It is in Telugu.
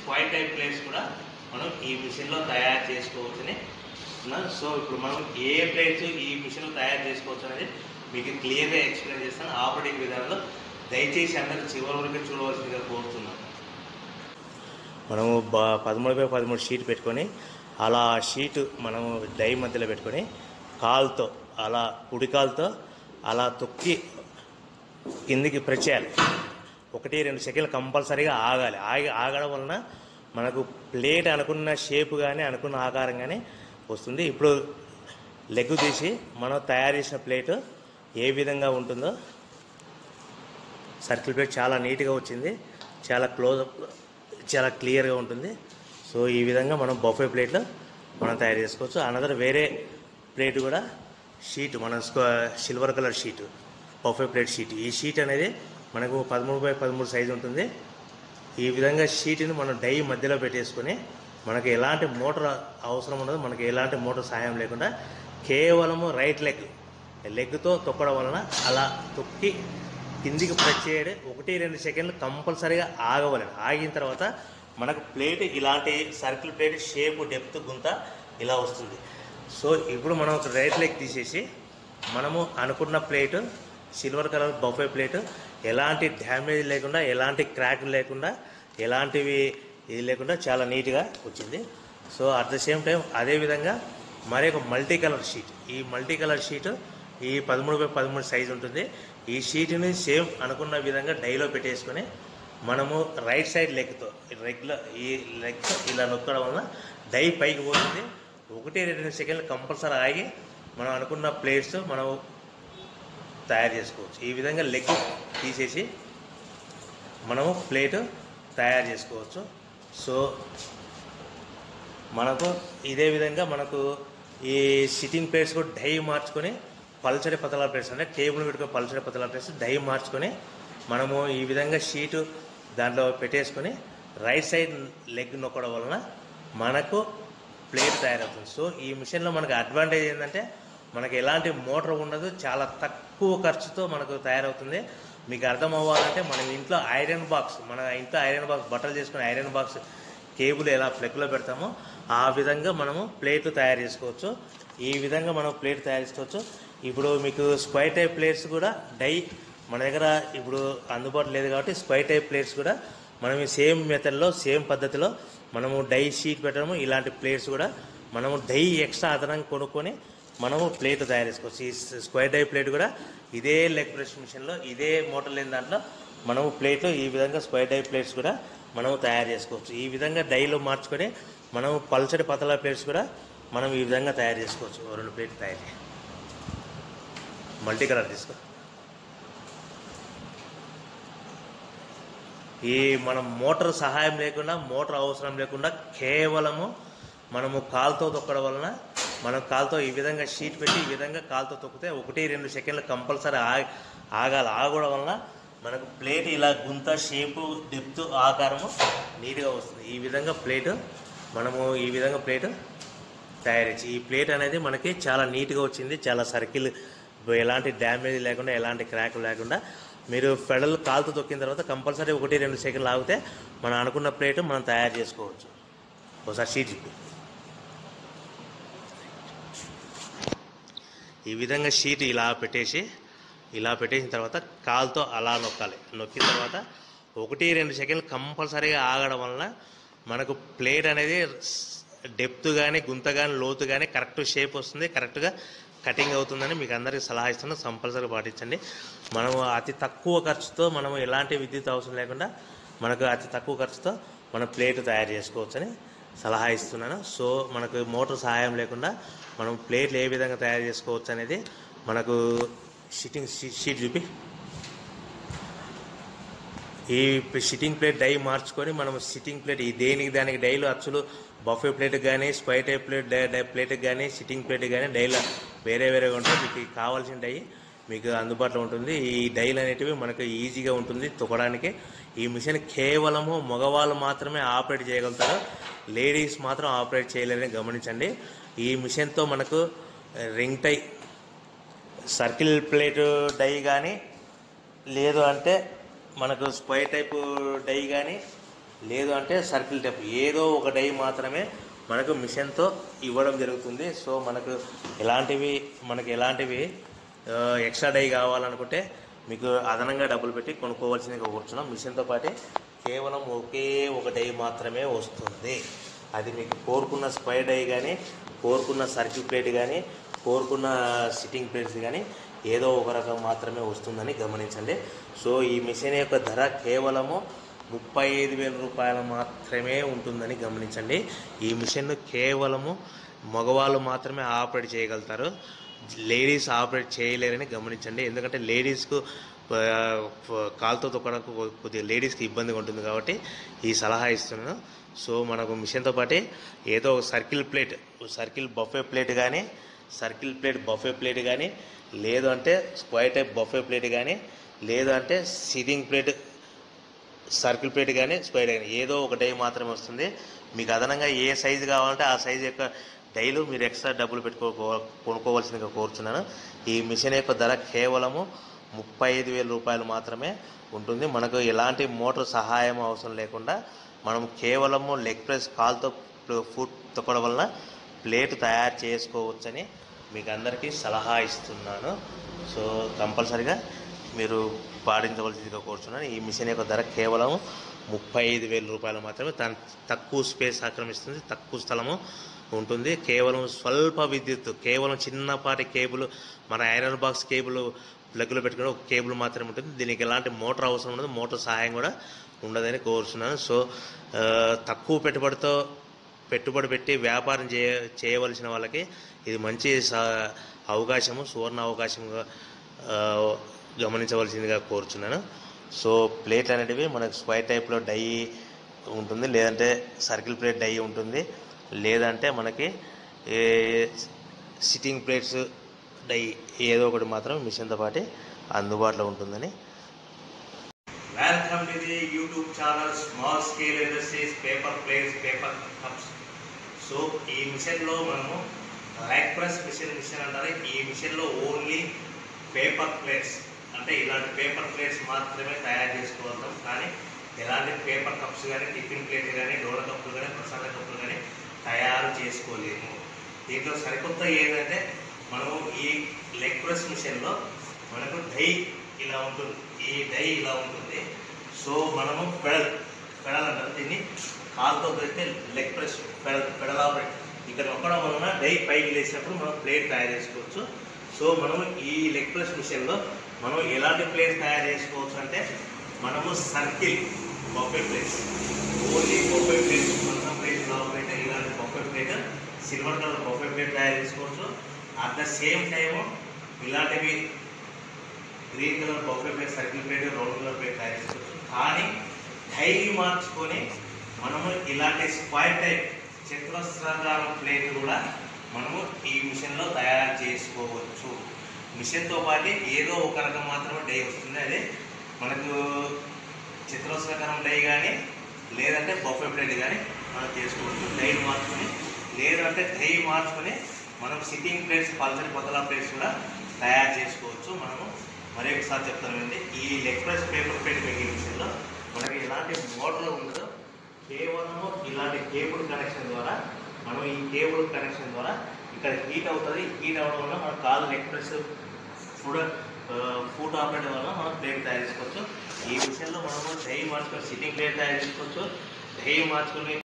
స్క్వైర్ టైప్ ప్లేట్స్ కూడా మనం ఈ మిషన్లో తయారు చేసుకోవచ్చని. సో ఇప్పుడు మనం ఏ ప్లేట్స్ ఈ మిషన్లో తయారు చేసుకోవచ్చు అనేది మీకు క్లియర్గా ఎక్స్ప్లెయిన్ చేస్తాను ఆపరేటింగ్ విధానంలో. దయచేసి అందరూ చివరి వరకు చూడవలసిందిగా కోరుతున్నాను. మనము 13x13 షీట్ పెట్టుకొని అలా షీట్ మనము డై మధ్యలో పెట్టుకొని కాలుతో అలా కుడి కాలుతో అలా తొక్కి కిందికి ప్రెస్ చేయాలి. 1-2 సెకండ్లు కంపల్సరీగా ఆగాలి. ఆగడం వలన మనకు ప్లేట్ అనుకున్న షేప్ కానీ అనుకున్న ఆకారం కానీ వస్తుంది. ఇప్పుడు లెగ్ తీసి మనం తయారు చేసిన ప్లేట్ ఏ విధంగా ఉంటుందో సర్కిల్ ప్లేట్ చాలా నీట్గా వచ్చింది, చాలా క్లోజప్, చాలా క్లియర్గా ఉంటుంది. సో ఈ విధంగా మనం బఫే ప్లేట్లు మనం తయారు చేసుకోవచ్చు. అనదర్ వేరే ప్లేట్ కూడా షీట్ మన silver colour sheet buffet plate sheet. ఈ షీట్ అనేది మనకు 13x13 సైజు ఉంటుంది. ఈ విధంగా షీట్ని మనం డై మధ్యలో పెట్టేసుకొని మనకి ఎలాంటి మోటార్ అవసరం ఉండదు. మనకి ఎలాంటి మోటార్ సాయం లేకుండా కేవలము రైట్ లెగ్తో తొక్కడం వలన అలా తొక్కి కిందికి ప్రెస్ చేయడం 1-2 సెకండ్లు కంపల్సరీగా ఆగవలేదు. ఆగిన తర్వాత మనకు ప్లేట్ ఇలాంటి సర్కిల్ ప్లేట్ షేపు డెప్త్ గుంత ఇలా వస్తుంది. సో ఇప్పుడు మనం ఒక రైట్ లెగ్ తీసేసి మనము అనుకున్న plate silver colour buffet plate ఎలాంటి డ్యామేజ్ లేకుండా, ఎలాంటి క్రాక్ లేకుండా, ఎలాంటివి ఇది లేకుండా చాలా నీట్గా వచ్చింది. So at the same time అదేవిధంగా మరి ఒక మల్టీ కలర్ షీట్, ఈ మల్టీ కలర్ షీటు ఈ 13x13 సైజు ఉంటుంది. ఈ షీట్ని సేమ్ అనుకున్న విధంగా డైలో పెట్టేసుకొని మనము రైట్ సైడ్ లెగ్తో ఈ లెగ్ ఇలా నొక్కడం వలన డై పైకి పోతుంది. 1-2 సెకండ్లు కంపల్సరీ ఆగి మనం అనుకున్న ప్లేట్స్ మనం తయారు చేసుకోవచ్చు. ఈ విధంగా లెగ్ తీసేసి మనము ప్లేటు తయారు చేసుకోవచ్చు. సో మనకు ఇదే విధంగా మనకు ఈ సిట్టింగ్ ప్లేట్స్ కూడా డై మార్చుకొని పల్చడి పతలా ప్లేట్స్ అంటే టేబుల్ పెట్టుకుని పల్చడి పతలా ప్లేట్స్ డై మార్చుకొని మనము ఈ విధంగా షీటు దాంట్లో పెట్టేసుకొని రైట్ సైడ్ లెగ్ నొక్కడం వలన మనకు ప్లేట్ తయారవుతుంది. సో ఈ మిషన్లో మనకు అడ్వాంటేజ్ ఏంటంటే మనకు ఎలాంటి మోటార్ ఉండదు, చాలా తక్కువ ఖర్చుతో మనకు తయారవుతుంది. మీకు అర్థం అవ్వాలంటే మన ఇంట్లో ఐరన్ బాక్స్ బట్టలు చేసుకుని ఐరన్ బాక్స్ కేబుల్ ఎలా ప్లగ్లో పెడతామో ఆ విధంగా మనము ప్లేట్లు తయారు చేసుకోవచ్చు. ఈ విధంగా మనం ప్లేట్ తయారు చేసుకోవచ్చు. ఇప్పుడు మీకు స్క్వైర్ టైప్ ప్లేట్స్ కూడా డై మన దగ్గర ఇప్పుడు అందుబాటులో లేదు కాబట్టి స్క్వైర్ టైప్ ప్లేట్స్ కూడా మనం సేమ్ మెథడ్లో సేమ్ పద్ధతిలో మనము డై షీట్ పెట్టడము, ఇలాంటి ప్లేట్స్ కూడా మనము డై ఎక్స్ట్రా అదనంగా కొనుక్కొని మనము ప్లేట్ తయారు చేసుకోవచ్చు. ఈ స్క్వైర్ టైప్ ప్లేట్ కూడా ఇదే లెగ్ ప్రెస్ మిషన్లో ఇదే మోటార్ లేని దాంట్లో మనము ప్లేట్లు ఈ విధంగా స్క్వైర్ టైప్ ప్లేట్స్ కూడా మనము తయారు చేసుకోవచ్చు. ఈ విధంగా డైలో మార్చుకొని మనము పల్చడి పతలా ప్లేట్స్ కూడా మనం ఈ విధంగా తయారు చేసుకోవచ్చు. 2 ప్లేట్లు తయారు చేయాలి. మల్టీ కలర్ తీసుకో. ఈ మనం మోటార్ సహాయం లేకుండా, మోటార్ అవసరం లేకుండా కేవలము మనము కాలుతో తొక్కడం వలన మనం కాలుతో ఈ విధంగా షీట్ పెట్టి ఈ విధంగా కాలుతో తొక్కితే 1-2 సెకండ్లు కంపల్సరీ ఆగడం వలన మనకు ప్లేట్ ఇలా గుంత షేపు డెప్త్ ఆకారము నీట్గా వస్తుంది. ఈ విధంగా ప్లేటు మనము ఈ విధంగా ప్లేటు తయారు చేసి ఈ ప్లేట్ అనేది మనకి చాలా నీట్గా వచ్చింది. చాలా సర్కిల్ ఎలాంటి డ్యామేజ్ లేకుండా, ఎలాంటి క్రాక్ లేకుండా మీరు పెడల్ కాలుతో తొక్కిన తర్వాత కంపల్సరీ 1-2 సెకండ్లు ఆగితే మనం అనుకున్న ప్లేట్ మనం తయారు చేసుకోవచ్చు. ఒకసారి షీట్ చెప్పి ఈ విధంగా షీట్ ఇలా పెట్టేసిన తర్వాత కాలుతో అలా నొక్కాలి. నొక్కిన తర్వాత 1-2 సెకండ్లు కంపల్సరీగా ఆగడం వలన మనకు ప్లేట్ అనేది డెప్త్ కానీ, గుంత కానీ, లోతు కానీ కరెక్ట్ షేప్ వస్తుంది, కరెక్ట్గా కటింగ్ అవుతుందని మీకు అందరికీ సలహా ఇస్తున్నాను. కంపల్సరీ పాటించండి. మనము అతి తక్కువ ఖర్చుతో, మనము ఎలాంటి విద్యుత్ అవసరం లేకుండా మనకు అతి తక్కువ ఖర్చుతో మనం ప్లేట్ తయారు చేసుకోవచ్చని సలహా ఇస్తున్నాను. సో మనకు మోటార్ సహాయం లేకుండా మనం ప్లేట్లు ఏ విధంగా తయారు చేసుకోవచ్చు అనేది మనకు షీట్ చూపి ఈ సిట్టింగ్ ప్లేట్ డై మార్చుకొని మనం సిట్టింగ్ ప్లేట్ ఈ దానికి డైలు అచ్చులు బఫే ప్లేట్కి కానీ, స్క్వైర్ టైప్ ప్లేట్కి కానీ, సిట్టింగ్ ప్లేట్కి కానీ డైలు వేరేగా ఉంటాయి. మీకు కావాల్సిన డై మీకు అందుబాటులో ఉంటుంది. ఈ డైలు అనేటివి మనకు ఈజీగా ఉంటుంది తొక్కడానికి. ఈ మిషన్ కేవలము మగవాళ్ళు మాత్రమే ఆపరేట్ చేయగలుగుతారు, లేడీస్ మాత్రం ఆపరేట్ చేయలేరని గమనించండి. ఈ మిషన్తో మనకు ring type, circle plate die కానీ, లేదు అంటే మనకు స్క్వైర్ టైప్ డై కానీ లేదు అంటే సర్కిల్ టైప్, ఏదో ఒక డై మాత్రమే మనకు మిషన్తో ఇవ్వడం జరుగుతుంది. సో మనకి ఎలాంటివి ఎక్స్ట్రా డై కావాలనుకుంటే మీకు అదనంగా డబ్బులు పెట్టి కొనుక్కోవాల్సిందిగా కూర్చున్నాం. మిషన్తో పాటే కేవలం ఒకే ఒక డై మాత్రమే వస్తుంది. అది మీకు కోరుకున్న స్క్వేర్ డై కానీ, కోరుకున్న సర్కిల్ ప్లేట్ కానీ, కోరుకున్న సిట్టింగ్ ప్లేట్స్ కానీ ఏదో ఒక రకం మాత్రమే వస్తుందని గమనించండి. సో ఈ మిషన్ యొక్క ధర కేవలము 35,000 రూపాయలు మాత్రమే ఉంటుందని గమనించండి. ఈ మిషన్ కేవలము మగవాళ్ళు మాత్రమే ఆపరేట్ చేయగలుగుతారు, లేడీస్ ఆపరేట్ చేయలేరని గమనించండి. ఎందుకంటే లేడీస్కు కాలుతో తొక్కడానికి కొద్దిగా లేడీస్కి ఇబ్బందిగా ఉంటుంది కాబట్టి ఈ సలహా ఇస్తున్నాను. సో మనకు మిషన్తో పాటే ఏదో సర్కిల్ బఫే ప్లేట్ కానీ, లేదు అంటే స్క్వేర్ టైప్ బఫే ప్లేట్ కానీ, లేదు అంటే సిట్టింగ్ ప్లేట్ సర్కిల్ ప్లేట్ కానీ, స్క్వేర్ కానీ ఏదో ఒక డై మాత్రమే వస్తుంది. మీకు అదనంగా ఏ సైజు కావాలంటే ఆ సైజు యొక్క డైలు మీరు ఎక్స్ట్రా డబ్బులు కొనుక్కోవాల్సిందిగా కోరుచున్నాను. ఈ మిషన్ యొక్క ధర కేవలము 35,000 రూపాయలు మాత్రమే ఉంటుంది. మనకు ఎలాంటి మోటార్ సహాయం అవసరం లేకుండా మనం కేవలము లెగ్ ప్రెస్ కాల్తో ఫుట్ తొక్కడం వలన ప్లేట్ తయారు చేసుకోవచ్చని మీకు అందరికీ సలహా ఇస్తున్నాను. సో కంపల్సరిగా మీరు పాటించవలసిందిగా కోరుచున్నాను. ఈ మిషన్ యొక్క ధర కేవలం 35,000 రూపాయలు మాత్రమే. తక్కువ స్పేస్ ఆక్రమిస్తుంది, తక్కువ స్థలము ఉంటుంది. కేవలం స్వల్ప విద్యుత్, కేవలం చిన్నపాటి కేబుల్, మన ఐరన్ బాక్స్ కేబుల్ ప్లగ్లో పెట్టుకుని ఒక కేబుల్ మాత్రమే ఉంటుంది. దీనికి ఎలాంటి మోటార్ అవసరం ఉండదు, మోటార్ సహాయం కూడా ఉండదని కోరుచున్నాను. సో తక్కువ పెట్టుబడి పెట్టి వ్యాపారం చేయవలసిన వాళ్ళకి ఇది మంచి అవకాశము, సువర్ణ అవకాశంగా గమనించవలసిందిగా కోరుచున్నాను. సో ప్లేట్లు అనేటివి మనకు స్క్వేర్ టైప్లో డై ఉంటుంది, లేదంటే సర్కిల్ ప్లేట్ డై ఉంటుంది, లేదంటే మనకి సిట్టింగ్ ప్లేట్స్ డై ఏదో ఒకటి మాత్రం మిషన్తో పాటు అందుబాటులో ఉంటుందని. Welcome to the YouTube channel small scale industries paper plates, paper cups. So ఈ మిషన్లో మనము ర్యాక్ ప్రెస్ మిషన్ అంటారు. ఈ మిషన్లో ఓన్లీ పేపర్ ప్లేట్స్ అంటే ఇలాంటి పేపర్ ప్లేట్స్ మాత్రమే తయారు చేసుకోగలుగుతాం. కానీ ఎలాంటి పేపర్ కప్స్ కానీ, టిఫిన్ ప్లేట్ కానీ, డోర కప్పులు కానీ, ప్రసాద కప్పులు కానీ తయారు చేసుకోలేము. దీంట్లో సరికొత్త ఏంటంటే మనము ఈ లెగ్ ప్రెస్ మిషన్లో మనకు డై ఇలా ఉంటుంది, ఈ డై ఇలా ఉంటుంది. సో మనము పెడల్ అంటారు దీన్ని, కాలుతో పెడితే లెగ్ ప్రెస్ పెడల్ ఆపరేట్ ఇక్కడ నొక్కడం వలన డై పైకి లేచినప్పుడు మనం ప్లేట్ తయారు చేసుకోవచ్చు. సో మనం ఈ లెగ్ ప్రెస్ మిషన్లో మనం ఎలాంటి ప్లేట్ తయారు చేసుకోవచ్చు అంటే మనము circle buffet plates, only buffet plates, మన ప్లేట్ ఆపరేట్ ఇలాంటి buffet plate, silver colour buffet plate తయారు చేసుకోవచ్చు. అట్ ద సేమ్ టైము ఇలాంటివి green colour buffet plate, circle plate, round colour plate తయారు చేసుకోవచ్చు. కానీ డైలీ మార్చుకొని మనము ఇలాంటి స్క్వేర్ టైప్ చతురస్రాకారం ప్లేట్ కూడా మనము ఈ మిషన్లో తయారు చేసుకోవచ్చు. మిషన్తో పాటు ఏదో ఒక రకం మాత్రమే డై వస్తుంది, అదే మనకు చతురస్రాకారం డై కానీ, లేదంటే బఫే ప్లేట్ కానీ మనం చేసుకోవచ్చు. డై మార్చుకొని, లేదంటే డై మార్చుకొని మనం సిట్టింగ్ ప్లేట్స్, పల్సరి పతలా ప్లేట్స్ కూడా తయారు చేసుకోవచ్చు. మనము మరొకసారి చెప్తానండి, ఈ leg press paper plate making మిషన్లో మనకి ఎలాంటి మోటార్ ఉండదు, కేవలము ఇలాంటి కేబుల్ కనెక్షన్ ద్వారా మనం ఈ కేబుల్ కనెక్షన్ ద్వారా ఇక్కడ హీట్ అవుతుంది. హీట్ అవ్వడం వల్ల మన కాలు లెగ్ ప్రెస్ ఫుట్ ఆపరేట్ వల్ల మనం ప్లేట్ తయారు చేసుకోవచ్చు. ఈ విషయంలో మనము డై మార్చుకొని సిట్టింగ్ ప్లేట్ తయారు చేసుకోవచ్చు, డై మార్చుకొని